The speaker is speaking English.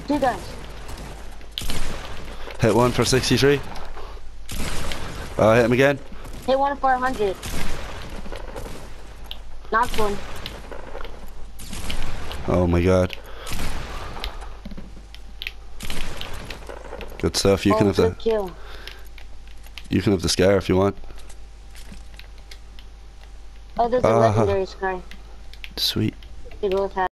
Two guys. Hit one for 63. Hit him again. Hit one for 100. Knocked one. Oh my god. Good stuff. You can have good the kill. You can have the scar if you want. Oh, there's a legendary scar. Sweet. They both have.